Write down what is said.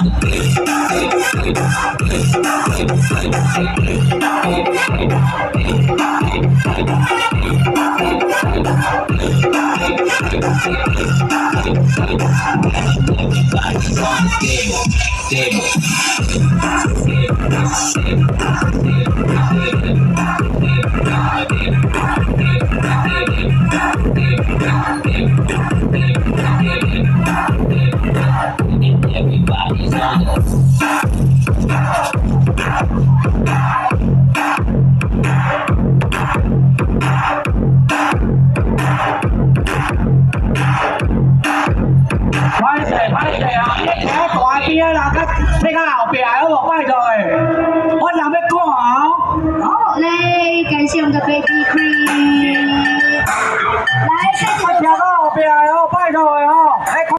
你看后壁好无？拜托诶，我人要看哦。 好嘞，感谢我们的 Baby Cream。来，谢谢。 我听到后壁哦，拜托诶哦。